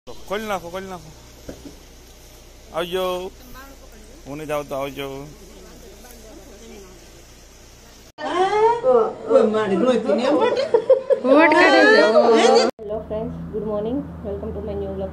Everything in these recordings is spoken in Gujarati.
ખોલી નાખો આવજો. હું નહીં જાવ તો આવજો. Hello friends, good morning. Welcome to my new vlog.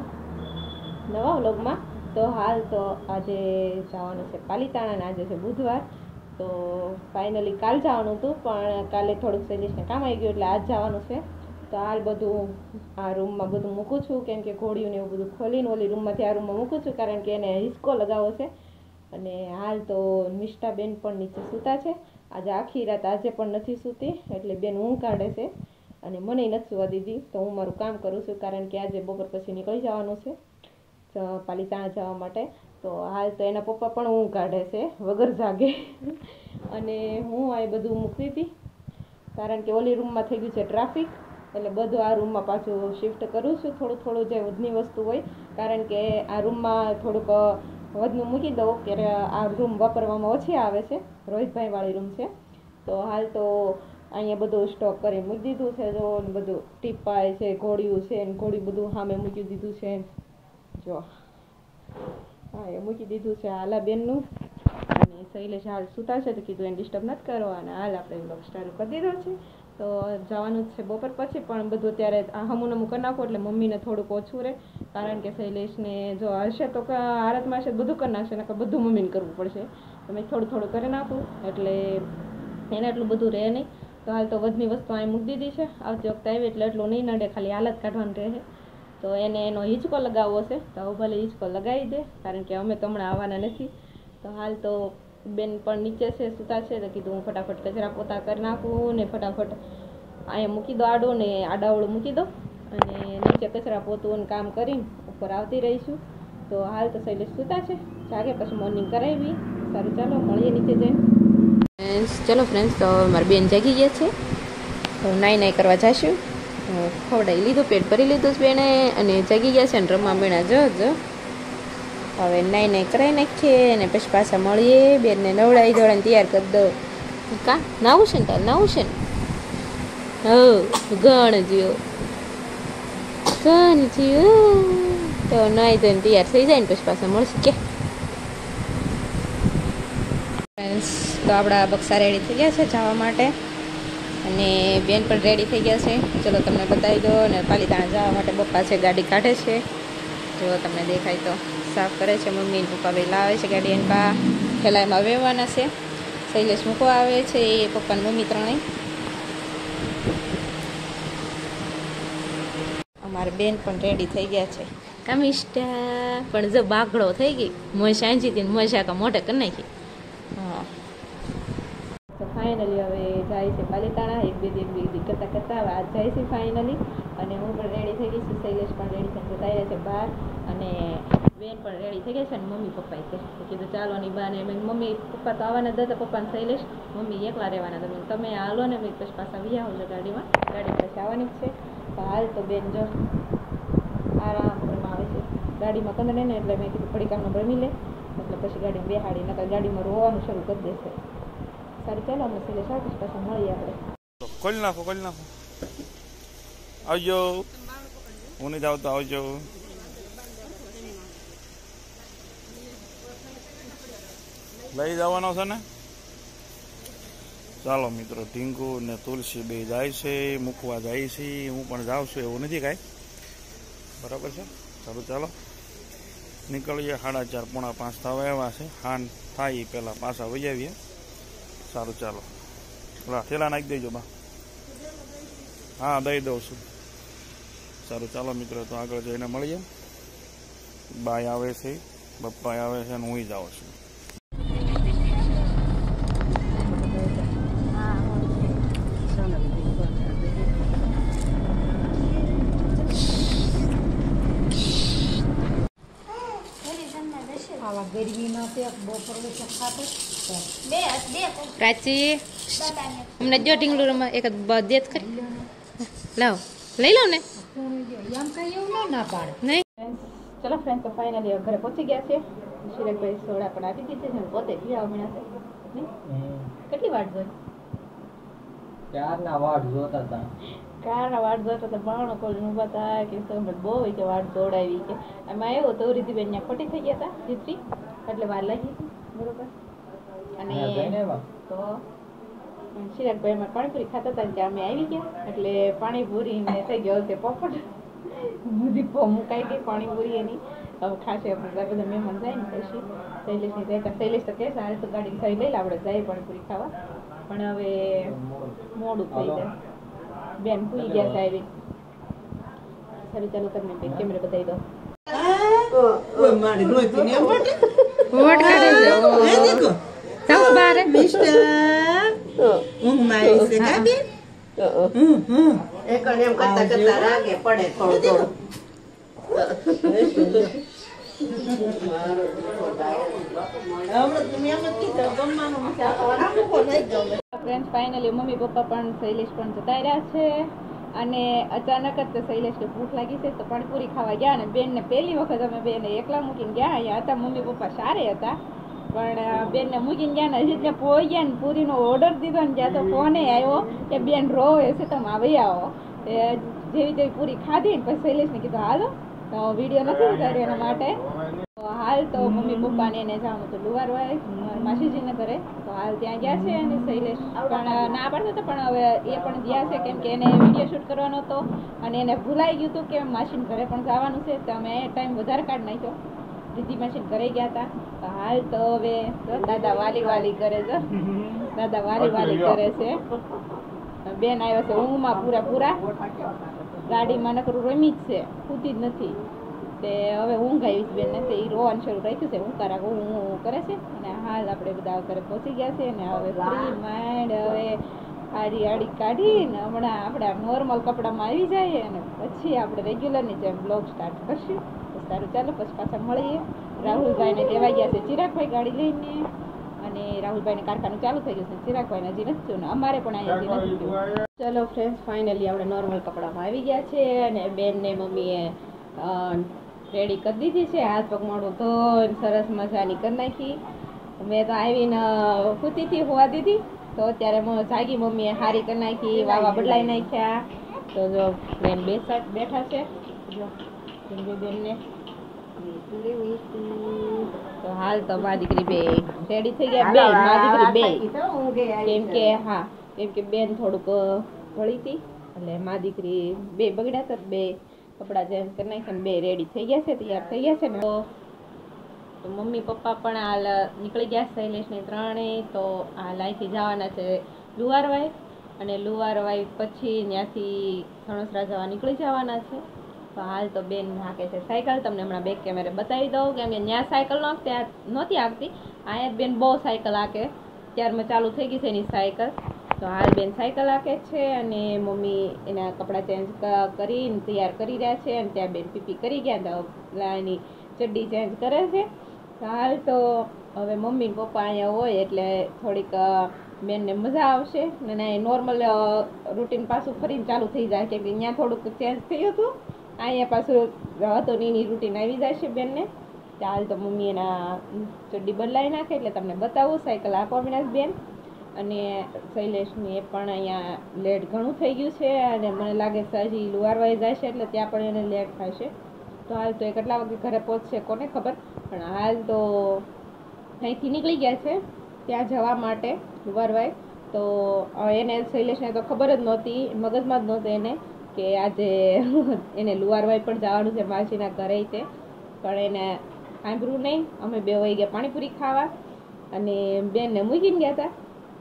નવા વ્લોગમાં તો હાલ તો આજે જવાનું છે પાલીતાણા અને આજે છે બુધવાર. તો ફાઇનલી કાલ જવાનું હતું પણ કાલે થોડુંક શૈલેષને કામ આવી ગયું એટલે આજ જવાનું છે. તો હાલ બધું આ રૂમમાં બધું મૂકું છું, કેમ કે ઘોડિયું ને એવું બધું ખોલીને ઓલી રૂમમાંથી આ રૂમમાં મૂકું છું, કારણ કે એને હિસકો લગાવો છે. અને હાલ તો નિષ્ઠાબેન પણ નીચે સૂતા છે. આજે આખી રાત આજે પણ નથી સૂતી, એટલે બેન ઊંઘ કાઢે છે અને મને નથી સુવા દીધી. તો હું મારું કામ કરું છું, કારણ કે આજે બપોર પછી નીકળી જવાનું છે પાલીતાણા જવા માટે. તો હાલ તો એના પપ્પા પણ ઊંઘ કાઢે છે વગર જાગે. અને હું આ બધું મૂકતી હતી, કારણ કે ઓલી રૂમમાં થઈ ગયું છે ટ્રાફિક, એટલે બધું આ રૂમમાં પાછું શિફ્ટ કરું છું, થોડું જે વધની વસ્તુ હોય, કારણ કે આ રૂમમાં થોડુંક વધનું મૂકી દઉં કે આ રૂમ વાપરવામાં ઓછી આવે છે. રોહિતભાઈવાળી રૂમ છે. તો હાલ તો અહીંયા બધું સ્ટોક કરી મૂકી દીધું છે. જો બધું ટીપાય છે, ઘોડિયું છે ને ઘોડિયું બધું સામે મૂકી દીધું છે. જો હા, એ મૂકી દીધું છે આલાબેનનું. અને શૈલેષ હાલ સૂતા છે તો કીધું એને ડિસ્ટર્બ નથી કરવા, અને હાલ આપણે બ્લોગ સ્ટાર્ટ કરી દીધો છે. તો જવાનું જ છે બપોર પછી, પણ બધું અત્યારે આ હમું કરી નાખો એટલે મમ્મીને થોડુંક ઓછું રહે, કારણ કે શૈલેષને જો હશે તો આરતમાં હશે બધું કરી નાખશે, નકર બધું મમ્મીને કરવું પડશે. તો મેં થોડું કરી નાખું એટલે એને એટલું બધું રહે નહીં. તો હાલ તો વધની વસ્તુ અહીં મૂકી દીધી છે. આવતી વખતે આવી એટલે એટલું નહીં નડે, ખાલી હાલત કાઢવાનું રહે. તો એને એનો હિંચકો લગાવવો છે, તો હવે ભલે હિંચકો લગાવી દે, કારણ કે અમે તો હમણાં આવવાના નથી. તો હાલ તો બેન પણ નીચે છે, સૂતા છે, તો કીધું હું ફટાફટ કચરા પોતા કરી નાખું ને ફટાફટ અહીંયા મૂકી દો આડો ને આડાવડું મૂકી દો, અને નીચે કચરા પોતું અને કામ કરીને ઉપર આવતી રહીશું. તો હાલ તો શૈલેષ સૂતા છે, જાગે પછી મોર્નિંગ કરાવી. સારું, ચાલો મળીએ નીચે જઈને. ચલો ફ્રેન્ડ્સ, તો મારી બેન જાગી ગયા છે, તો નાઈ કરવા જઈશું. ખવડાવી લીધું, પેટ ભરી લીધું બેને, અને જાગી ગયા છે ને રમવા બેણા જો હવે નાઈ કરાવી નાખીએ અને પછી પાછા મળીએ. બેનને નવડાવી દોડાને તૈયાર કરી દો. કા નાવું છે ને તારે? નાવું છે ને? ગણજ્યો તો નાઈ ધોઈને તૈયાર થઈ જાય ને પછી પાછા મળશે. કે તો આપણા બક્સા રેડી થઈ ગયા છે જવા માટે, અને બેન પણ રેડી થઈ ગયા છે. ચલો તમને બતાવી દો. અને પાલીતાણા જવા માટે પપ્પા છે ગાડી કાઢે છે, જો તમને દેખાય તો સાફ કરે છે. મમ્મી પપ્પા ભાઈ લાવે છે ગાડી, એને પા પહેલાં એમાં વેવાના છે. શૈલેષ મૂકવા આવે છે, એ પપ્પાને મમ્મી ત્રણેય. અમારે બેન પણ રેડી થઈ ગયા છે. કમિષ્ટા પણ જો બાગડો થઈ ગઈ, મોજ સાંજીથી મજા કા મોઢે કરી નાખી. હા, તો ફાઇનલી હવે જાય છે પાલીતાણા. એક બે કરતા હવે આજ જાય છે ફાઇનલી. અને હું પણ રેડી થઈ ગઈ છું, શૈલેષ પણ રેડી થઈને જતા રહ્યા છે બહાર, અને બેન પણ રેડી થઈ ગઈ છે. અને મમ્મી પપ્પાએ કીધું ચાલો ની બા ને મમ્મી પપ્પા તો આવવાના જ હતા, પપ્પાને શૈલેષ, મમ્મી એકલા રહેવાના હતા. તમે હાલો ને મેં પછી પાછા વી આવજો ગાડીમાં, ગાડી પછી આવવાની જ છે. તો હાલ તો બેન જો આરામ આવે છે ગાડીમાં કંદડે ને, એટલે મેં કીધું પડીકામનું ભમી લે એટલે પછી ગાડીમાં બેહાડી, નકર ગાડીમાં રોવાનું શરૂ કરી દેશે. સારું, ચાલો અમે શૈલેષ પછી પાછા મળીએ આપણે. ખોલી નાખો આવજો. હું નહીં જાવ તો આવજો. લઈ જવાનો છે ને? ચાલો મિત્રો, ઢીંગુ ને તુલસી બે જાય છે, મૂકવા જાય છે. હું પણ જાઉં છું, એવું નથી કાંઈ. બરાબર છે. સારું, ચાલો નીકળીએ. 4:30 પોણા 5 થવા આવ્યા છે. હાન થાય પહેલાં પાછા વહી આવીએ. સારું, ચાલો. થેલા નાખી દેજો બા. હા, દઈ દઉં છું. સારું, ચાલો મિત્રો, તો આગળ જઈને મળીએ. બાય આવે છે, પપ્પા આવે છે, અને હું જ આવું છું. પ્રાચી અમને જો ઢીંગલું રમવા એક દેત કરી લાવ, લઈ લઉં ને નહીં. ચલો ફ્રેન્ડ, તો ફાઇનલી ઘરે પહોંચી ગયા છે. શિરકભાઈ સોડા પણ આપી દીધી છે, પોતે પીવા મળ્યા છે. કેટલી વાર જોઈ ક્યારના વાટ જોતા હતા. કારના વાટ જોતા હતા, બાણો ખોલીને ઊભા હતા કે સમજ બહુ હોય કે વાટ દોડાવી કે એમાં એવું તો રીતિબેન ત્યાં ખોટી થઈ ગયા હતા જીતરી એટલે વાર લાગી હતી બરોબર. અને તો ચિરાગભાઈ અમે પાણીપુરી ખાતા હતા ત્યાં અમે આવી ગયા એટલે પાણીપુરી ને થઈ ગયો છે પોપટ દીપો મુકાઈ ગઈ પાણીપુરી એની. હવે ખાશે આપણે બધા મહેમાન જાય ને પછી શૈલેષની જાય શૈલેષ તો કહેશે હાલ તો ગાડી થઈ લઈ લે આપણે જાય પાણીપુરી ખાવા પણ હવે મોડું થઈ જાય. બેન ભૂલી ગયા છે આવી. સારું ચાલો તમને બે કેમેરા બતાવી દો. વોટ કરે છે ચાલ બારે મિસ્ટર ઊંઘ મારી છે કાબી એક એમ કરતા કરતા રાગે પડે થોડું થોડું. ફ્રેન્ડ્સ ફાઇનલી મમ્મી પપ્પા પણ શૈલેષ પણ જતા રહ્યા છે અને અચાનક જ શૈલેષને ભૂખ લાગી છે તો પાણીપુરી ખાવા ગયા અને બેનને પહેલી વખત અમે બેને એકલા મૂકીને ગયા. અહીંયા હતા મમ્મી પપ્પા સારે હતા પણ બેનને મૂકીને ગયા ને હજી ત્યાં પહોંચી ગયા ને પૂરીનો ઓર્ડર દીધો ને ત્યાં તો ફોને આવ્યો કે બેન રોવે છે તમે આવી આવો. જેવી તેવી પૂરી ખાધી ને પછી શૈલેષને કીધું હાલો તો વિડીયો નથી ઉતાર્યો એના માટે. હાલ તો મમ્મી પપ્પાને એને જવાનું હતું લુવારવાય માસીજીને ઘરે તો હાલ ત્યાં ગયા છે અને શૈલેષ પણ ના પાડતો હતો પણ હવે એ પણ ગયા છે કેમ કે એને વિડીયો શૂટ કરવાનો હતો અને એને ભૂલાઈ ગયું હતું કે માસીને ઘરે પણ જવાનું છે તો અમે ટાઈમ વધારે કાઢી નાખ્યો. દીદી માસીને ઘરે ગયા હતા તો હાલ તો હવે દાદા વાલી વાલી કરે છે. દાદા વાલી વાલી કરે છે. બેન આવ્યા છે ઊંઘમાં પૂરા ગાડીમાં નકરું રમી જ છે ખૂતી જ નથી તે હવે ઊંઘ આવી છે બેન એ રોવાનું શરૂ રાખ્યું છે હું કરા હું કરે છે અને હાલ આપણે બધા ઘરે પહોંચી ગયા છે અને હવે ફ્રી માઇન્ડ હવે આડી આડી કાઢીને હમણાં આપણે નોર્મલ કપડામાં આવી જઈએ અને પછી આપણે રેગ્યુલરની જેમ બ્લોગ સ્ટાર્ટ કરશું. તો સારું ચાલો પછી પાછા મળીએ. રાહુલભાઈને લેવા ગયા છે ચિરાગભાઈ ગાડી લઈને અને રાહુલભાઈને કારખાનું ચાલુ થઈ ગયું છે. ચિરાગભાઈને હજી નથી થયું ને અમારે પણ અહીંયા હજી નથી થયું. ચલો ફ્રેન્ડ્સ ફાઇનલી આપણે નોર્મલ કપડામાં આવી ગયા છે અને બેનને મમ્મીએ રેડી કરી દીધી છે. હાથ પગ મોઢું તો સરસ મજાની કરી નાખી. મેં તો આવીને કૂતીથી હોવા દીધી તો અત્યારે જાગી મમ્મીએ હારી કરી નાખી વાવા બદલાઈ નાખ્યા. તો જો બેન બેઠા છે જો બેનને તો હાલ તો મા દીકરી બે રેડી થઈ ગયા. બે મા દીકરી બે કેમ કે બેન થોડુંક વળી હતી એટલે મા દીકરી બે બગડ્યા હતા બે કપડા ચેન્જ કરી નાખ્યા બે રેડી થઈ ગયા છે તૈયાર થઈ ગયા છે ને. તો મમ્મી પપ્પા પણ હાલ નીકળી ગયા શૈલેષને ત્રણેય તો હાલ અહીંથી જવાના છે લુવારવાય અને લુવારવાય પછી ત્યાંથી સણોસરા જવા નીકળી જવાના છે. તો હાલ તો બેન હાકે છે સાયકલ. તમને હમણાં બેક કેમેરે બતાવી દઉં કેમ કે ત્યાં સાયકલ નહોતી આવતી અહીંયા બેન બહુ સાયકલ હાકે ત્યારમાં ચાલુ થઈ ગઈ છે એની સાયકલ. તો હાલ બેન સાયકલ હાકે છે અને મમ્મી એના કપડાં ચેન્જ કરીને તૈયાર કરી રહ્યા છે અને ત્યાં બેન પીપી કરી ગયા તો એની ચડ્ડી ચેન્જ કરે છે. હાલ તો હવે મમ્મી ને પપ્પા અહીંયા હોય એટલે થોડીક બેનને મજા આવશે અને નોર્મલ રૂટીન પાછું ફરીને ચાલુ થઈ જાય કેમ કે અહીંયા થોડુંક ચેન્જ થયું હતું અહીંયા પાછું હતો એની રૂટીન આવી જાય છે બેનને. હાલ તો મમ્મી એના ચડ્ડી બદલાઈ નાખે એટલે તમને બતાવું સાયકલ આપવા વિનાશ બેન અને શૈલેષની એ પણ અહીંયા લેટ ઘણું થઈ ગયું છે અને મને લાગે છે હજી લુવારવાઈ જાય છે એટલે ત્યાં પણ એને લેટ થશે. તો હાલ તો એ કેટલા વાગે ઘરે પહોંચશે કોને ખબર પણ હાલ તો અહીંથી નીકળી ગયા છે ત્યાં જવા માટે લુવારવાઈ. તો એને શૈલેષને તો ખબર જ નહોતી મગજમાં જ નહોતું એને કે આજે એને લુવારવાઈ પણ જવાનું છે માસીના ઘરે તે પણ એને સાંભળ્યું નહીં. અમે બે વહી ગયા પાણીપુરી ખાવા અને બેનને મૂકીને ગયા હતા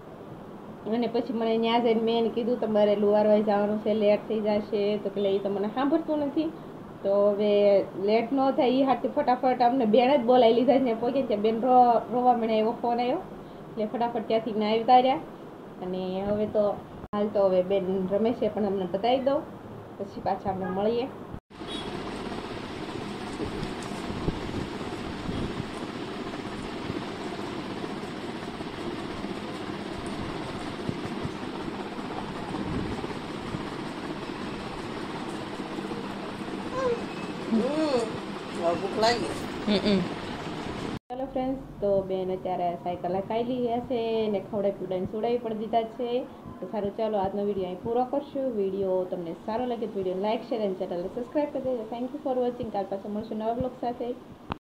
અને પછી મને ત્યાં જઈને મેં એને કીધું તમારે લુવારવાઈ જવાનું છે લેટ થઈ જશે તો પેલે એ તો મને સાંભળતું નથી. તો હવે લેટ ન થાય એ હાથથી ફટાફટ અમને બેન જ બોલાવી લીધા ને પહોંચી ત્યાં બેન રોવા મને એવો ફોન આવ્યો એટલે ફટાફટ ત્યાંથી ના આવતા રહ્યા અને હવે તો હાલ તો હવે બેન રમે છે પણ અમને બતાવી દઉં પછી પાછા આપણે મળીએ. ચલો ફ્રેન્ડ્સ. તો બેન અત્યારે સાયકલ હકાઈ હશે ને ખવડાવી પીવડાવીને સુડાવી પણ દીધા છે. તો સારું, ચાલો આજનો વિડીયો અહીં પૂરો કરશું. વિડીયો તમને સારો લાગે તો વિડીયો લાઇક, શેર અને ચેનલને સબસ્ક્રાઈબ કરી દેજો. Thank you for watching. કાલ પાછા મળશું નવા બ્લોગ સાથે.